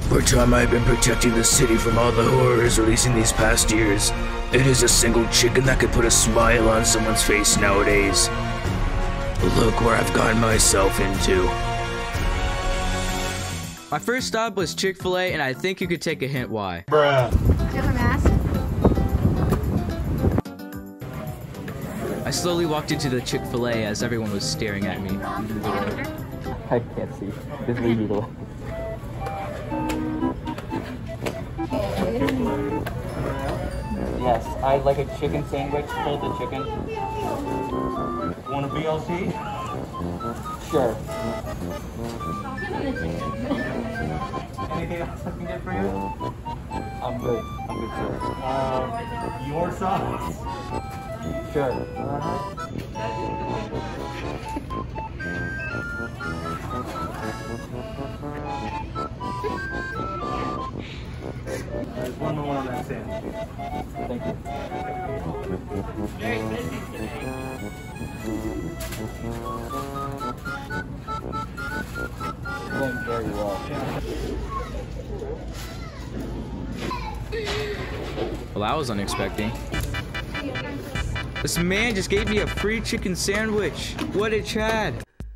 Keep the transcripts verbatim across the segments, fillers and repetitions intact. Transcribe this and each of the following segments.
For a time I've been protecting the city from all the horrors releasing these past years. It is a single chicken that could put a smile on someone's face nowadays. Look where I've gotten myself into. My first stop was Chick-fil-A, and I think you could take a hint why. Bruh. Do you have a mask? I slowly walked into the Chick-fil-A as everyone was staring at me. I can't see. Just leave me the way. Yes, I'd like a chicken sandwich filled with chicken. Want a B L C? Sure. Anything else I can get for you? I'm good. I'm good, sir. Uh, your sauce? Sure. There's one more on that sandwich. Thank you. Doing very well. Well, that was unexpected. This man just gave me a free chicken sandwich. What a Chad.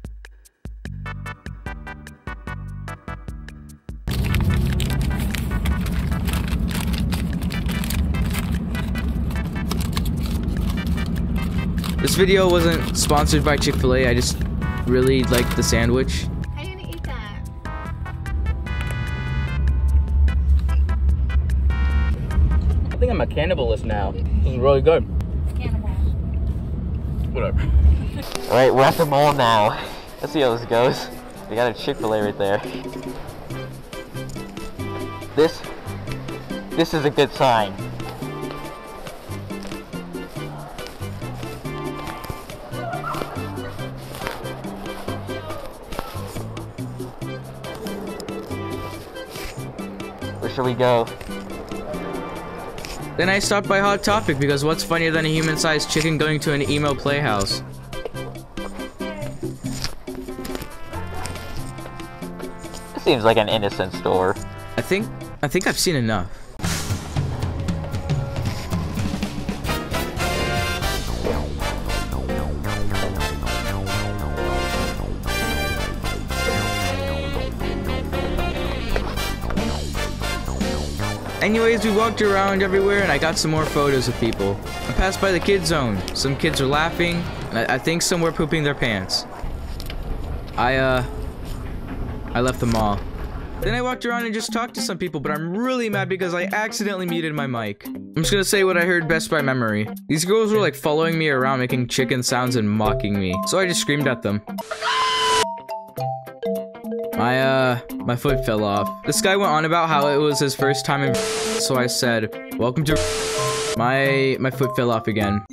This video wasn't sponsored by Chick-fil-A, I just really liked the sandwich. How are you gonna eat that? I think I'm a cannibalist now. This is really good. Cannibal. Whatever. Alright, we're at the mall now. Let's see how this goes. We got a Chick-fil-A right there. This, this is a good sign. Where should we go? Then I stopped by Hot Topic because what's funnier than a human-sized chicken going to an emo playhouse? This seems like an innocent store. I think, I think I've seen enough. Anyways, we walked around everywhere and I got some more photos of people. I passed by the kids zone. Some kids were laughing, and I, I think some were pooping their pants. I, uh, I left the mall. Then I walked around and just talked to some people, but I'm really mad because I accidentally muted my mic. I'm just gonna say what I heard best by memory. These girls were like following me around, making chicken sounds and mocking me. So I just screamed at them. My, uh, my foot fell off. This guy went on about how it was his first time in so I said, welcome to my, my foot fell off again.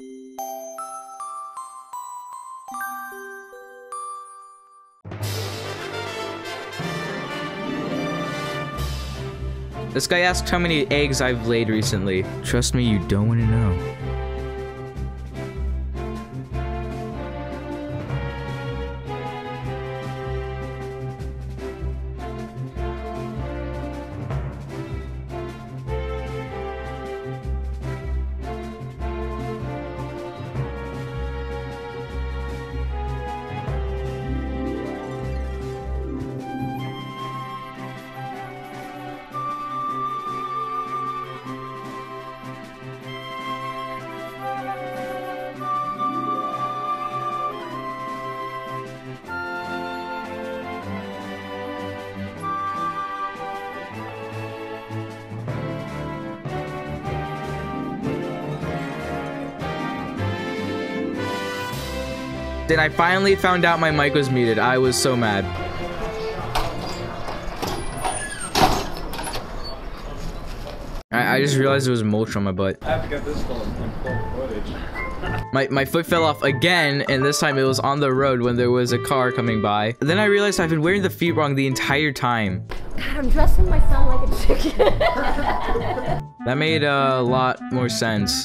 This guy asked how many eggs I've laid recently. Trust me, you don't want to know. Then I finally found out my mic was muted. I was so mad. I, I just realized there was mulch on my butt. I have to get this full footage. My, my foot fell off again, and this time it was on the road when there was a car coming by. Then I realized I've been wearing the feet wrong the entire time. God, I'm dressing myself like a chicken. That made uh, a lot more sense.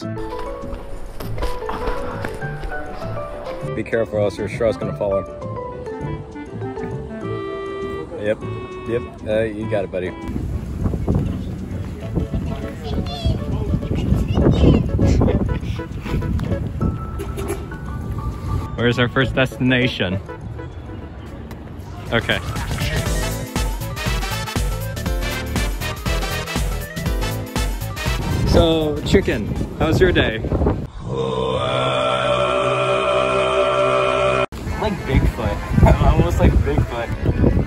Be careful, else your straw's gonna fall. Yep. Yep, uh, you got it, buddy. Where's our first destination? Okay. So, chicken, how was your day? Like Bigfoot. I'm almost like Bigfoot.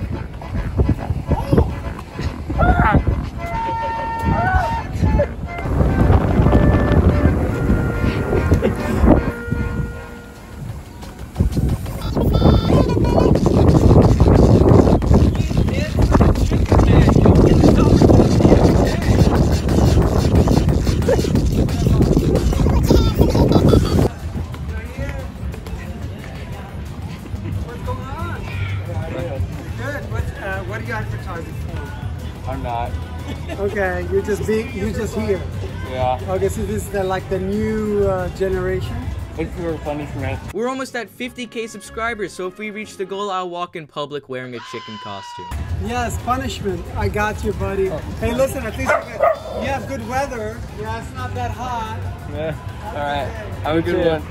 What are you advertising for? I'm not. Okay, you're just being, you're just here. Yeah. Okay, so this is the, like the new uh, generation. It's super funny for me. We're almost at fifty K subscribers, so if we reach the goal, I'll walk in public wearing a chicken costume. Yes, punishment. I got you, buddy. Oh. Hey, listen, at least you, get, you have good weather. Yeah, it's not that hot. Yeah. All right. Have a good one.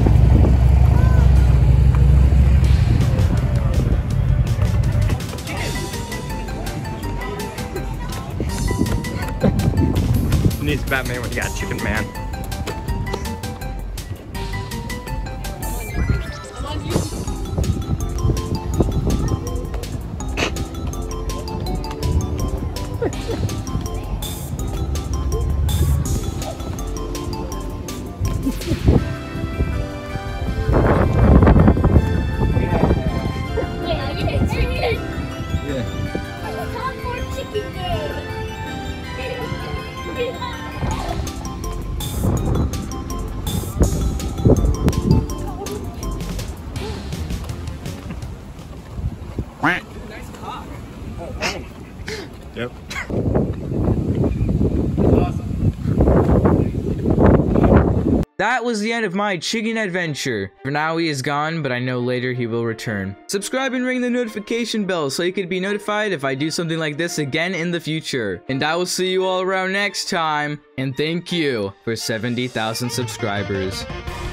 Needs Batman when you got Chicken Man. Yep. That was the end of my chicken adventure. For now he is gone, but I know later he will return. Subscribe and ring the notification bell so you can be notified if I do something like this again in the future. And I will see you all around next time. And thank you for seventy thousand subscribers.